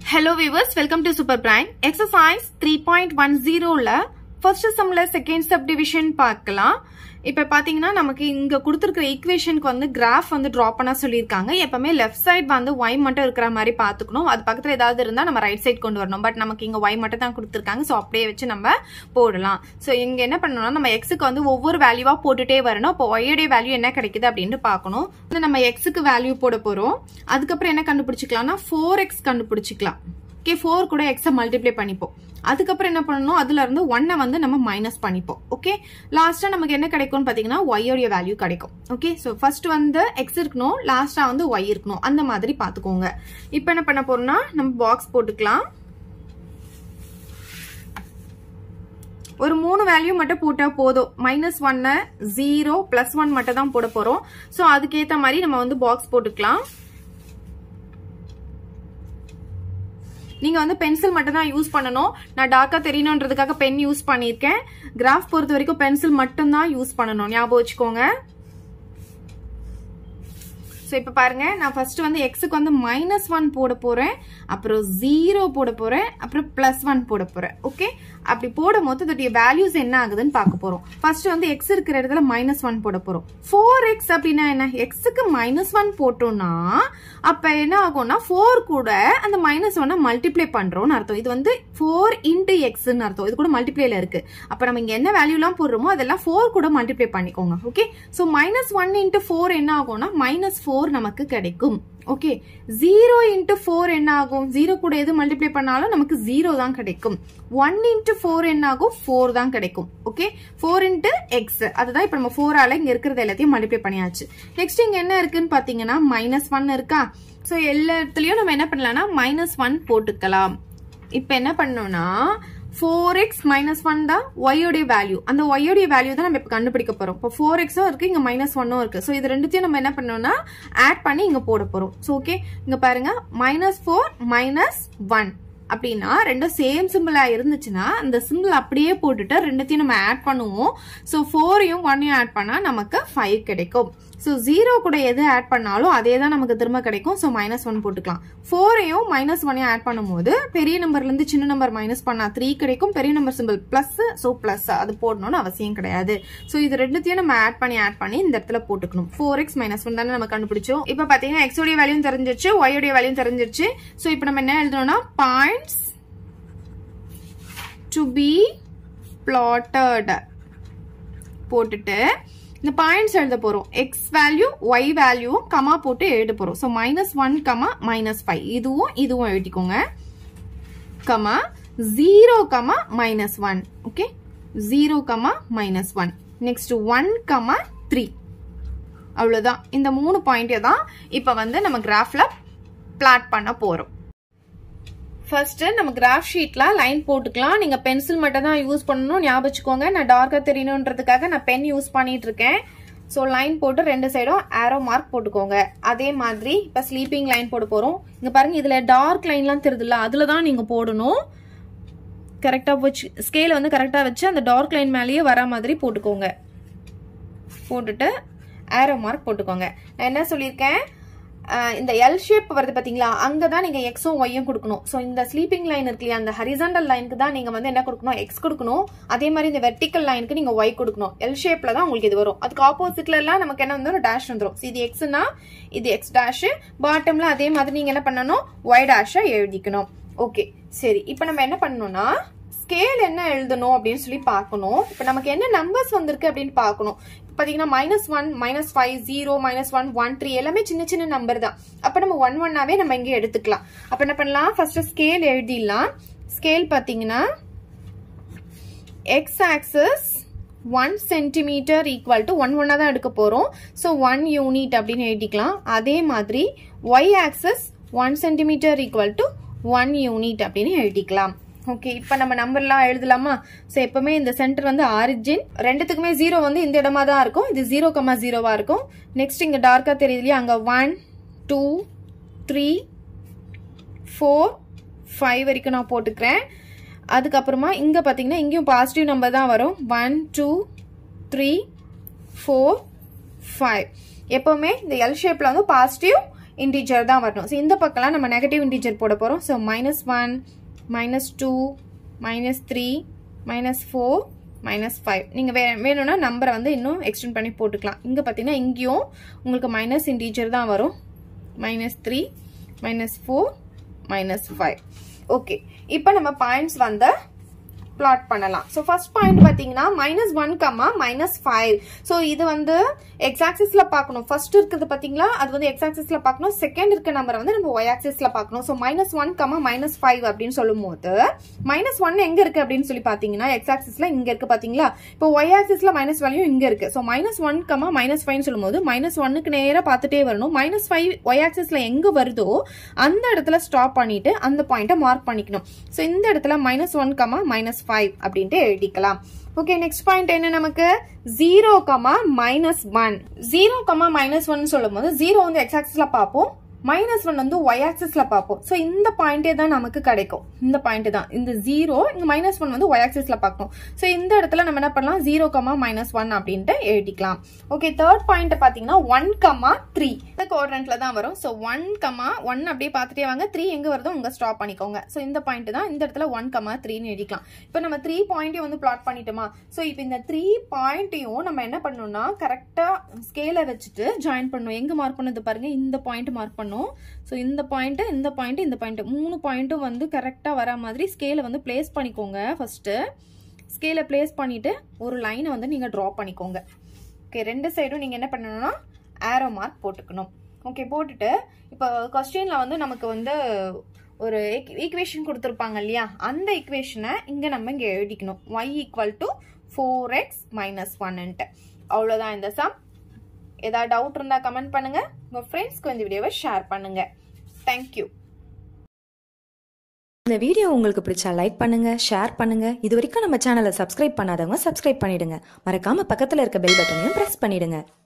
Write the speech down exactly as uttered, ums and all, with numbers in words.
Hello viewers, welcome to Super Brain. Exercise three point one zero la first sum la second subdivision பார்க்கலாம். இப்போ பாத்தீங்கன்னா நமக்கு இங்க கொடுத்திருக்கிற ஈக்குவேஷனுக்கு வந்து கிராஃப் வந்து டிரா பண்ண சொல்லிருக்காங்க. எப்பவுமே லெஃப்ட் சைடு வந்து y மட்டும் இருக்கிற மாதிரி பாத்துக்கணும். அது பக்கத்துல ஏதாவது இருந்தா நம்ம ரைட் சைடு கொண்டு வரணும். பட் நமக்கு இங்க y மட்டும் தான் கொடுத்திருக்காங்க. சோ அப்படியே வச்சு நம்ம போடலாம். சோ இங்க என்ன பண்ணனும்னா நம்ம x க்கு வந்து ஒவ்வொரு வேல்யூவா போட்டுட்டே வரணும். அப்போ y உடைய வேல்யூ என்ன கிடைக்குது அப்படினு பார்க்கணும். நம்ம x க்கு வேல்யூ போட போறோம். அதுக்கு அப்புறம் என்ன கண்டுபிடிச்சிக்கலாம்னா four x கண்டுபிடிச்சிக்கலாம். ஓகே four கூட x மல்டிப்ளை பண்ணிப்போம். அதுக்கு அப்புறம் என்ன பண்ணனும் அதுல இருந்து one வந்து நம்ம மைனஸ் பண்ணிப்போம். ஓகே லாஸ்டா நமக்கு என்ன கிடைக்கும்னு பாத்தீங்கன்னா y உடைய வேல்யூ கிடைக்கும். ஓகே சோ ஃபர்ஸ்ட் வந்து x இருக்கணும், லாஸ்டா வந்து y இருக்கணும். அந்த மாதிரி பாத்துக்கோங்க. இப்போ என்ன பண்ண போறோம்னா நம்ம பாக்ஸ் போட்டுக்கலாம். ஒரு மூணு வேல்யூ மட்டும் போட்டா போதும். மைனஸ் ஒன்னு ஜீரோ பிளஸ் ஒன் மட்டும் தான் போட போறோம். சோ அதுக்கு ஏத்த மாதிரி நம்ம வந்து பாக்ஸ் போட்டுக்கலாம். நீங்க வந்து பென்சில் மட்டும் தான் யூஸ் பண்ணணும். நான் டார்க்கா தெரியணும்ன்றதுக்காக பென் யூஸ் பண்ணிருக்கேன். கிராஃப் பொறுத்த வரைக்கும் பென்சில் மட்டும் தான் யூஸ் பண்ணணும். ஞாபகம் வச்சுக்கோங்க. சோ இப்ப பாருங்க நான் ஃபர்ஸ்ட் வந்து x க்கு வந்து மைனஸ் ஒன் போட போறேன், அப்புறம் ஜீரோ போட போறேன், அப்புறம் பிளஸ் ஒன் போட போறேன். ஓகே அப்படி போடும் போது இதோடைய வேல்யூஸ் என்ன ஆகுதுன்னு பார்க்க போறோம். ஃபர்ஸ்ட் வந்து x இருக்கிற இடத்துல மைனஸ் ஒன் போட போறோம். ஃபோர் எக்ஸ் அப்படின்னா என்ன, x க்கு மைனஸ் ஒன் போட்டோம்னா அப்ப என்ன ஆகும்னா ஃபோர் கூட அந்த மைனஸ் ஒன்னை மல்டிப்ளை பண்றோம்னு அர்த்தம். இது வந்து ஃபோர் இன்டு எக்ஸ்ன்னு அர்த்தம். இது கூட மல்டிப்ளைல இருக்கு. அப்ப நம்ம இங்க என்ன வேல்யூ எல்லாம் போடுறோமோ அதெல்லாம் ஃபோர் கூட மல்டிப்ளை பண்ணிக்கோங்க. Okay so minus one into four என்ன ஆகும்னா மைனஸ் ஃபோர் நமக்கு கிடைக்கும். ஓகே ஜீரோ இன்டு ஃபோர் என்ன ஆகும், ஜீரோ கூட எது மல்டிப்ளை பண்ணாலும் நமக்கு ஜீரோ தான் கிடைக்கும். ஒன் இன்டு ஃபோர் என்ன ஆகும், ஃபோர் தான் கிடைக்கும். ஓகே ஃபோர் இன்டு எக்ஸ் அதுதான் இப்ப நம்ம ஃபோர் ஆல இங்க இருக்கிறது எல்லாத்தையும் மல்டிப்ளை பண்ணியாச்சு. நெக்ஸ்ட் இங்க என்ன இருக்குன்னு பாத்தீங்கன்னா மைனஸ் ஒன் இருக்கா. சோ எல்லா இடத்துலயும் நம்ம என்ன பண்ணலாம்னா மைனஸ் ஒன் போட்டுக்கலாம். இப்ப என்ன பண்ணோம்னா four x minus one தான் y உடைய வேல்யூ. அந்த y உடைய வேல்யூ தான் நம்ம இப்ப கண்டுபிடிக்க போறோம். இப்போ four x இருக்கு, இங்க minus one இருக்கு. சோ இது ரெண்டுத்தையும் நம்ம என்ன பண்ணோம்னா ஆட் பண்ணி இங்க போட போறோம். சோ ஓகே இங்க பாருங்க minus four minus one அப்படின்னா ரெண்டும் சேம் சிம்பிளா இருந்துச்சுன்னா அந்த சிம்பிள் அப்படியே போட்டுட்டு ரெண்டுத்தையும் நம்ம ஆட் பண்ணுவோம். சோ ஃபோரையும் ஒன்னையும் ஆட் பண்ணா நமக்கு ஃபைவ் கிடைக்கும். சோ ஜீரோ கூட எது ஆட் பண்ணாலும் அதே தான் நமக்கு திரும்ப கிடைக்கும். சோ மைனஸ் ஒன் போட்டுக்கலாம். ஃபோரையும் மைனஸ் ஒன்னையும் ஆட் பண்ணும்போது பெரிய நம்பர்ல இருந்து சின்ன நம்பர் மைனஸ் பண்ணா த்ரீ கிடைக்கும். பெரிய number simple plus, so plus அது போடணும்னு அவசியம் கிடையாது. சோ இது ரெண்டுத்தையும் நம்ம ஆட் பண்ணி ஆட் பண்ணி இந்த இடத்துல போட்டுக்கணும். ஃபோர் எக்ஸ் மைனஸ் ஒன் தானே நம்ம கண்டுபிடிச்சோம். இப்ப பாத்தீங்கன்னா எக்ஸ் உடைய வேல்யூ தெரிஞ்சிருச்சு, ஒய் உடைய வேல்யூ தெரிஞ்சிருச்சு. சோ இப்ப நம்ம என்ன எழுதணும்னா பாயிண்ட்ஸ் to be plotted போட்டுட்டு இந்த பாயிண்ட்ஸ் எழுத போறோம். x value y value comma போட்டு எழுத போறோம். So minus one comma minus five இதுவும் இதுவும் எழுதிக்கோங்க. Comma zero comma minus one. Okay zero comma minus one. Next one comma three. அவ்வளவுதான். இந்த மூணு பாயிண்ட் தான் இப்ப வந்து நம்ம கிராஃப்ல பிளாட் பண்ண போறோம். ஃபர்ஸ்ட் நம்ம கிராஃப் ஷீட்ல லைன் போட்டுக்கலாம். நீங்க பென்சில் மட்டும் தான் யூஸ் பண்ணணும் ஞாபகம் வச்சுக்கோங்க. நான் டார்க்கா தெரியணும்ன்றதுக்காக நான் பென் யூஸ் பண்ணிட்டு இருக்கேன். சோ லைன் போட்டு ரெண்டு சைடும் ஆரோ மார்க் போட்டுக்கோங்க. அதே மாதிரி இப்ப ஸ்லீப்பிங் லைன் போட போறோம். இங்க பாருங்க இதுல டார்க் லைன்லாம் தெரியுதுல்ல, அதுலதான் நீங்க போடணும். கரெக்டா வச்சு ஸ்கேல வந்து கரெக்டா வச்சு அந்த டார்க் லைன் மேலேயே வர மாதிரி போட்டுக்கோங்க. போட்டுட்டு ஆரோ மார்க் போட்டுக்கோங்க. நான் என்ன சொல்லியிருக்கேன், இந்த எல் ஷேப் வருது பாத்தீங்களா, அங்கதான் நீங்க எக்ஸும் ஒய்யும் கொடுக்கணும். சோ இந்த ஸ்லீப்பிங் லைன் இருக்கு இல்லையா, அந்த ஹரிசாண்டல் லைனுக்கு தான் நீங்க வந்து என்ன கொடுக்கணும், எக்ஸ் கொடுக்கணும். அதே மாதிரி இந்த வெர்டிக்கல் லைனுக்கு நீங்க ஒய் கொடுக்கணும். எல் ஷேப்ல தான் உங்களுக்கு இது வரும். அதுக்கு ஆப்போசிட்ல எல்லாம் நமக்கு என்ன வந்து ஒரு டேஷ் வந்துடும். இது எக்ஸ்னா இது எக்ஸ் டேஷ், பாட்டம்ல அதே மாதிரி நீங்க என்ன பண்ணணும், ஒய் டேஷ எழுதிக்கணும். ஓகே சரி இப்ப நம்ம என்ன பண்ணணும்னா ஸ்கேல் என்ன எழுதணும் அப்படின்னு சொல்லி பார்க்கணும். இப்ப நமக்கு என்ன நம்பர்ஸ் வந்திருக்கு அப்படின்னு பார்க்கணும். பாத்தீங்கன்னா minus one minus five zero minus one one three எல்லாமே சின்ன சின்ன நம்பர் தான். அப்ப நம்ம ஒன் ஒன்னாவே நம்ம இங்க எடுத்துக்கலாம். அப்ப என்ன பண்ணலாம், ஃபர்ஸ்ட் ஸ்கேல் எழுதிடலாம். ஸ்கேல் பாத்தீங்கன்னா X axis one centimetre equal to one ஒன்னா தான் எடுக்க போறோம். சோ ஒன் யூனிட் அப்படின்னு எழுதிக்கலாம். அதே மாதிரி Y axis one centimetre equal to one unit அப்படின்னு எழுதிக்கலாம். ஓகே இப்ப நம்ம நம்பர் எல்லாம் எழுதலாமா. சோ எப்பவுமே இந்த சென்டர் வந்து ஆரிஜின், ரெண்டுத்துக்குமே ஜீரோ வந்து இந்த இடமா தான் இருக்கும். இது ஜீரோ கமா ஜீரோவா இருக்கும். நெக்ஸ்ட் இங்க டார்க்கா தெரியுது இல்லையா, அங்க one two three four five வரைக்கும் நான் போட்டுக்கிறேன். அதுக்கப்புறமா இங்க பாத்தீங்கன்னா இங்கேயும் பாசிட்டிவ் நம்பர் தான் வரும். One two three four five. எப்பவுமே இந்த எல் ஷேப்ல வந்து பாசிட்டிவ் இன்டிஜர் தான் வரணும். ஸோ இந்த பக்கம்லாம் நம்ம நெகட்டிவ் இன்டிஜர் போட போகிறோம். So minus one minus two minus three minus four minus five. நீங்கள் வே வேணும்னா நம்பரை வந்து இன்னும் எக்ஸ்டெண்ட் பண்ணி போட்டுக்கலாம். இங்கே பார்த்தீங்கன்னா இங்கேயும் உங்களுக்கு மைனஸ் இன்டிஜர் தான் வரும். Minus three minus four minus five. Okay, இப்போ நம்ம பாயிண்ட்ஸ் வந்து பிளாட் பண்ணலாம். ஸோ ஃபர்ஸ்ட் பாயிண்ட் பார்த்தீங்கன்னா minus one comma minus five. So இது வந்து எக்ஸ் ஆக்சிஸ்ல பார்க்கணும். ஃபர்ஸ்ட் இருக்கிறது பார்த்தீங்களா, அது வந்து எக்ஸ் ஆக்சிஸ்ல பார்க்கணும். செகண்ட் இருக்க நம்பரை வந்து நம்ம ஒய் ஆக்சிஸ்ல பார்க்கணும். So minus one comma minus five அப்படின்னு சொல்லும் போது மைனஸ் ஒன் எங்க இருக்கு அப்படின்னு சொல்லி பார்த்தீங்கன்னா எக்ஸ் ஆக்சிஸ்ல இங்க இருக்கு பார்த்தீங்களா. இப்போ ஒய் ஆக்சிஸ்ல மைனஸ் வேல்யூ இங்க இருக்கு. So minus one comma minus five சொல்லும் போது மைனஸ் ஒன்னுக்கு நேராக பார்த்துட்டே வரணும். மைனஸ் ஃபைவ் ஒய் ஆக்சிஸ்ல எங்க வருதோ அந்த இடத்துல ஸ்டாப் பண்ணிட்டு அந்த பாயிண்ட்டை மார்க் பண்ணிக்கணும். ஸோ இந்த இடத்துல minus one comma minus five அப்படின்ட்டு எழுதிக்கலாம். ஓகே, நெக்ஸ்ட் பாயிண்ட் என்ன நமக்கு zero comma minus one. Zero comma minus one சொல்லும் போது ஜீரோ வந்து எக்ஸ் ஆக்சிஸ்ல பார்ப்போம், மைனஸ் ஒன் வந்து ஒய் ஆக்சிஸ்ல பார்ப்போம். ஸோ இந்த பாயிண்டே தான் நமக்கு கிடைக்கும். இந்த பாயிண்ட் தான் இந்த ஜீரோ, இங்க மைனஸ் ஒன் வந்து ஒய் ஆக்சிஸ்ல பார்க்கணும். ஸோ இந்த இடத்துல நம்ம என்ன பண்ணலாம், ஜீரோ கமா மைனஸ் ஒன் அப்படின்ட்டு எழுதிக்கலாம். ஓகே, தேர்ட் பாயிண்ட் பாத்தீங்கன்னா ஒன் கமா த்ரீ இந்த குவாட்ரண்ட்ல தான் வரும். ஸோ ஒன் கமா ஒன் அப்படியே பார்த்துட்டே வாங்க, த்ரீ எங்க வருதோ உங்க ஸ்டாப் பண்ணிக்கோங்க. ஸோ இந்த பாயிண்ட் தான் இந்த இடத்துல ஒன் கமா த்ரீன்னு எழுதிக்கலாம். இப்போ நம்ம த்ரீ பாயிண்ட்டையும் வந்து பிளாட் பண்ணிட்டோமா. ஸோ இப்போ இந்த த்ரீ பாயிண்ட்டையும் நம்ம என்ன பண்ணணும்னா கரெக்டா ஸ்கேலை வச்சுட்டு ஜாயின் பண்ணணும். எங்க மார்க் பண்ணது பாருங்க, இந்த பாயிண்ட் மார்க் பண்ணணும். ஸோ இந்த பாயிண்ட் இந்த பாயிண்ட் இந்த பாயிண்ட் மூணு பாயிண்ட்டும் வந்து கரெக்டாக வர மாதிரி ஸ்கேலை வந்து பிளேஸ் பண்ணிக்கோங்க. ஃபர்ஸ்ட் ஸ்கேலை பிளேஸ் பண்ணிட்டு ஒரு லைனை வந்து நீங்கள் ட்ரா பண்ணிக்கோங்க. ஓகே, ரெண்டு சைடும் நீங்கள் என்ன பண்ணணும்னா ஆரோ மார்க் போட்டுக்கணும். ஓகே, போட்டுட்டு இப்போ கொஸ்டின்ல வந்து நமக்கு வந்து ஒரு ஈக்குவேஷன் கொடுத்துருப்பாங்க இல்லையா, அந்த ஈக்குவேஷனை இங்கே நம்ம இங்கே எழுதிக்கணும். Y equal to four X minus ஒன்னுட்டு. அவ்வளோதான் இந்த சம். ஏதாவது டவுட் இருந்தா கமெண்ட் பண்ணுங்க. உங்க ஃப்ரெண்ட்ஸ்க்கு இந்த வீடியோவை ஷேர் பண்ணுங்க. தேங்க்யூ. இந்த வீடியோ உங்களுக்கு பிடிச்சா லைக் பண்ணுங்க, ஷேர் பண்ணுங்க. இது வரைக்கும் நம்ம சேனலை சப்ஸ்கிரைப் பண்ணாதவங்க சப்ஸ்கிரைப் பண்ணிடுங்க. மறக்காம பக்கத்துல இருக்க பெல் பட்டனையும் பிரஸ் பண்ணிடுங்க.